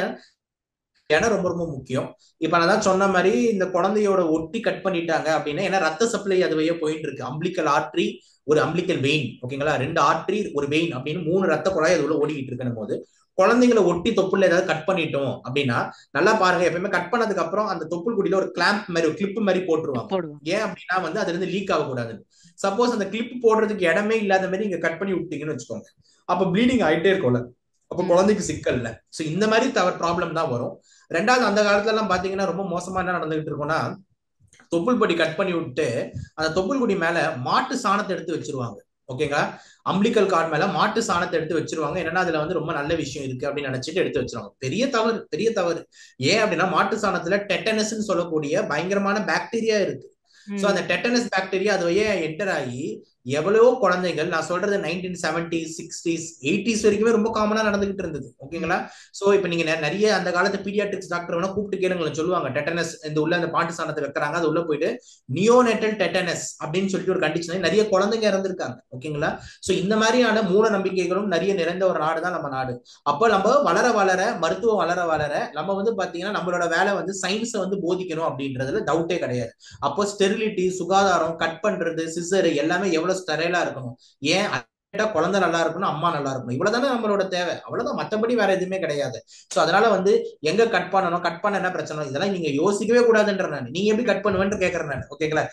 Speaker 5: ஏன்னா ரொம்ப ரொம்ப முக்கியம். இப்ப நான் தான் சொன்ன மாதிரி இந்த குழந்தையோட ஒட்டி கட் பண்ணிட்டாங்க அப்படின்னா, ஏன்னா ரத்த சப்ளை அதுவே போயிட்டு இருக்கு. அம்பிளிக்கல் ஆர்ட்ரி, ஒரு அம்பிளிக்கல் வெயின், ஓகேங்களா, ரெண்டு ஆர்ட்ரி ஒரு வெயின் அப்படின்னு மூணு ரத்த குழாய் அது உள்ள ஓடிக்கிட்டு இருக்கணும் போது குழந்தைங்களை ஒட்டி தொப்புல ஏதாவது கட் பண்ணிட்டோம் அப்படின்னா நல்லா பாருங்க, எப்பயுமே கட் பண்ணதுக்கு அப்புறம் அந்த தொப்புள் குடியில ஒரு கிளாம்ப் மாதிரி ஒரு கிளிப் மாதிரி போட்டுருவாங்க. ஏன் அப்படின்னா வந்து அதுல இருந்து லீக் ஆகக்கூடாது. சப்போஸ் அந்த கிளிப் போடுறதுக்கு இடமே இல்லாத மாதிரி நீங்க கட் பண்ணி விட்டீங்கன்னு வச்சுக்கோங்க, அப்ப ப்ளீடிங் ஆயிட்டே இருக்கும்ல, அப்ப குழந்தைக்கு சிக்கல் இல்ல. சோ இந்த மாதிரி தவறு ப்ராப்ளம் தான் வரும். ரெண்டாவது அந்த காலத்துல எல்லாம் பாத்தீங்கன்னா ரொம்ப மோசமா என்ன நடந்துகிட்டு இருக்கும்னா தொப்புள் கொடி கட் பண்ணி விட்டு அந்த தொப்புள் கொடி மேல மாட்டு சாணத்தை எடுத்து வச்சிருவாங்க. ஓகேங்களா, அம்பிளிக்கல் கார்டு மேல மாட்டு சாணத்தை எடுத்து வச்சிருவாங்க. என்னன்னா அதுல வந்து ரொம்ப நல்ல விஷயம் இருக்கு அப்படின்னு நினைச்சிட்டு எடுத்து வச்சிருவாங்க. பெரிய தவறு, பெரிய தவறு. ஏன் அப்படின்னா மாட்டு சாணத்துல டெட்டனஸ்ன்னு சொல்லக்கூடிய பயங்கரமான பாக்டீரியா இருக்கு. சோ அந்த டெட்டனஸ் பாக்டீரியா அது வழியா என்டர் ஆகி எவ்வளவோ குழந்தைகள், நான் சொல்றது நைன்டீன் செவன்டிஸ் சிக்ஸ்டீஸ் எயிட்டிஸ் வரைக்குமே ரொம்ப காமனா நடந்துகிட்டு இருந்தது. ஓகேங்களா, சோ இப்ப நீங்க நிறைய அந்த காலத்து பீடியாட்ரிக்ஸ் டாக்டர் வேணா கூப்பிட்டு கேளுங்களேன், சொல்லுவாங்க டெட்டனஸ் இந்த உள்ள அந்த பாட்டு சாணத்தை வைக்கிறாங்க, அது உள்ள போயிட்டு நியோனேட்டல் டெட்டனஸ் அப்படின்னு சொல்லிட்டு ஒரு கண்டிஷன் நிறைய குழந்தைங்க இறந்திருக்காங்க. ஓகேங்களா, சோ இந்த மாதிரியான மூட நம்பிக்கைகளும் நிறைய நிறைந்த ஒரு நாடு தான் நம்ம நாடு. அப்போ நம்ம வளர வளர மருத்துவம் வளர வளர நம்ம வந்து பாத்தீங்கன்னா நம்மளோட வேலை வந்து சயின்ஸை வந்து போதிக்கணும் அப்படின்றதுல டவுட்டே கிடையாது. அப்போ ஸ்டெரிலிட்டி, சுகாதாரம், கட் பண்றது, சிசர் எல்லாமே எவ்வளவு ஸ்டெரைலா இருக்கணும், ஏன் குழந்தை நல்லா இருக்கணும், அம்மா நல்லா இருக்கணும், இவ்வளவுதானே நம்மளோட தேவை. அவ்வளவுதான், மற்றபடி வேற எதுவுமே கிடையாது. சோ அதனால வந்து எங்க கட் பண்ணணும், கட் பண்ண என்ன பிரச்சனை, இதெல்லாம் நீங்க யோசிக்கவே கூடாதுன்ற நான். நீங்க எப்படி கட் பண்ணுவேன்னு கேக்குறேன் நான். ஓகேங்களா,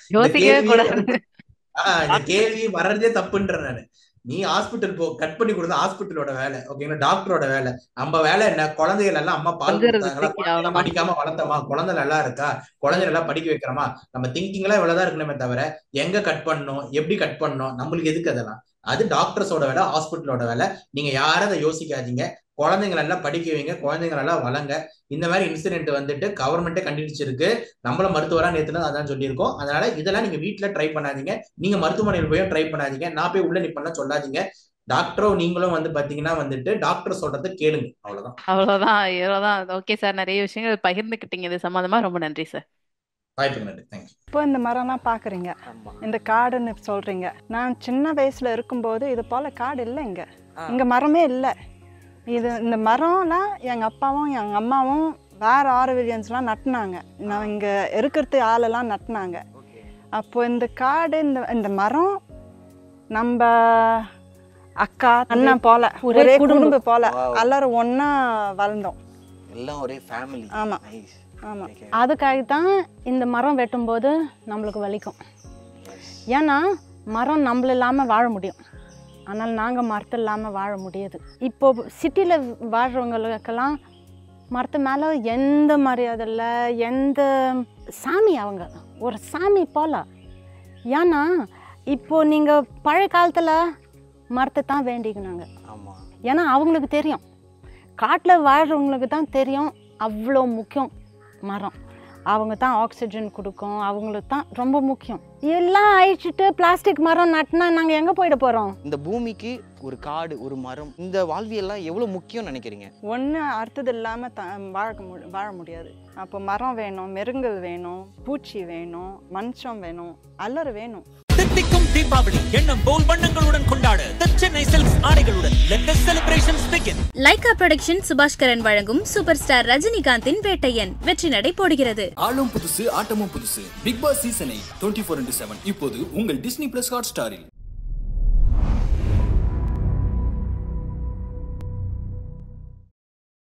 Speaker 5: ஆஹ் இந்த கேள்வி வர்றதே தப்புன்ற நானு. நீ ஹாஸ்பிட்டல் போ, கட் பண்ணி கொடுத்தா ஹாஸ்பிட்டலோட வேலை. ஓகேங்களா, டாக்டரோட வேலை. நம்ம வேலை என்ன, குழந்தைகள் எல்லாம் அம்மா பால் கொடுத்தாங்களா, படிக்காம வளர்த்தமா, குழந்தை நல்லா இருக்கா, குழந்தை நல்லா படிக்க வைக்கிறோமா, நம்ம திங்கிங் எல்லாம் இவ்வளவுதான் இருக்கணுமே தவிர எங்க கட் பண்ணணும், எப்படி கட் பண்ணணும், நம்மளுக்கு எதுக்கு அதெல்லாம்? அது டாக்டர்ஸோட வேலை, ஹாஸ்பிட்டலோட வேலை. நீங்க யாரும் அதை யோசிக்காதீங்க. குழந்தைங்களை எல்லாம் படிக்க வைங்க, குழந்தைங்களை எல்லாம் வளங்க. இந்த மாதிரி இன்சிடென்ட் வந்துட்டு கவர்மெண்ட்டே கண்டுபிடிச்சிருக்கு, நம்மள மருத்துவரா நேத்து அதான் சொல்லியிருக்கோம். அதனால இதெல்லாம் நீங்க வீட்டுல ட்ரை பண்ணாதீங்க, நீங்க மருத்துவமனையில் போய் ட்ரை பண்ணாதீங்க, நான் போய் உள்ள நிப்பெல்லாம் சொல்லாதீங்க. டாக்டரோ நீங்களும் வந்து பாத்தீங்கன்னா வந்துட்டு டாக்டர் சொல்றதை கேளுங்க. அவ்வளவுதான்
Speaker 4: அவ்வளவுதான் இவ்வளவுதான். ஓகே சார், நிறைய விஷயங்கள் பகிர்ந்துக்கிட்டீங்க இது சம்பந்தமா. ரொம்ப நன்றி சார்.
Speaker 5: வாய்ப்புக்கு நன்றி. தேங்க்யூ.
Speaker 6: இப்போ இந்த மரம்லாம் பார்க்குறீங்க, இந்த காடுன்னு சொல்றீங்க. நான் சின்ன வயசுல இருக்கும்போது இது போல காடு இல்லை, இங்க இங்க மரமே இல்லை. இது இந்த மரம்லாம் எங்கள் அப்பாவும் எங்கள் அம்மாவும் வேறு ஆரோவிலியன்ஸ்லாம் நட்டினாங்க. நான் இங்கே இருக்கிறது ஆளெல்லாம் நட்டினாங்க. அப்போ இந்த காடு, இந்த இந்த மரம் நம்ம அக்கா அண்ணன் போல, ஒரே குடும்பம் போல எல்லாரும் ஒன்றா வளர்ந்தோம்,
Speaker 7: எல்லாம் ஒரே ஃபேமிலி.
Speaker 6: ஆமாம் ஆமாம்.
Speaker 8: அதுக்காக தான் இந்த மரம் வெட்டும்போது நம்மளுக்கு வலிக்கும். ஏன்னா மரம் நம்மள இல்லாமல் வாழ முடியும், ஆனால் நாங்கள் மரத்து இல்லாமல் வாழ முடியாது. இப்போது சிட்டியில் வாழ்கிறவங்களுக்கெல்லாம் மரத்து மேலே எந்த மரியாதை இல்லை, எந்த சாமி, அவங்க ஒரு சாமி போல். ஏன்னா இப்போது நீங்கள் பழைய காலத்தில் மரத்தை தான் வேண்டிக்கினாங்க. ஏன்னா அவங்களுக்கு தெரியும், காட்டில் வாழ்கிறவங்களுக்கு தான் தெரியும் அவ்வளோ முக்கியம் மரம். அவங்க தான் ஆக்சிஜன் கொடுக்கும், அவங்களுக்கு தான் ரொம்ப முக்கியம். எல்லாம் அழிச்சிட்டு பிளாஸ்டிக் மரம் நட்டினா நாங்கள் எங்கே போயிட போகிறோம்?
Speaker 7: இந்த பூமிக்கு ஒரு காடு, ஒரு மரம், இந்த வாழ்வியெல்லாம் எவ்வளோ முக்கியம்னு நினைக்கிறீங்க?
Speaker 6: ஒன்று அர்த்தது இல்லாமல் த வாழ மு வாழ முடியாது. அப்போ மரம் வேணும், மிருகங்கள் வேணும், பூச்சி வேணும், மனுஷம் வேணும், எல்லாரும் வேணும்.
Speaker 1: தித்திக்கும் தீபாவளி எண்ணம் போல் வண்ணங்களுடன் கொண்டாட சென்னை சில்க்ஸ் ஆடைகளுடன் let the celebrations begin.
Speaker 2: Lyca production Subaskaran வழங்கும் சூப்பர் ஸ்டார் ரஜினிகாந்தின் வேட்டையன் வெற்றி நடை போடுகிறது.
Speaker 3: ஆளும் புதுசு, ஆட்டமும் புதுசு. பிக் பாஸ் சீசனை டுவெண்ட்டி ஃபோர் இன்டூ செவன் இப்போது உங்கள் டிஸ்னி பிளஸ் ஹாட் ஸ்டாரில்.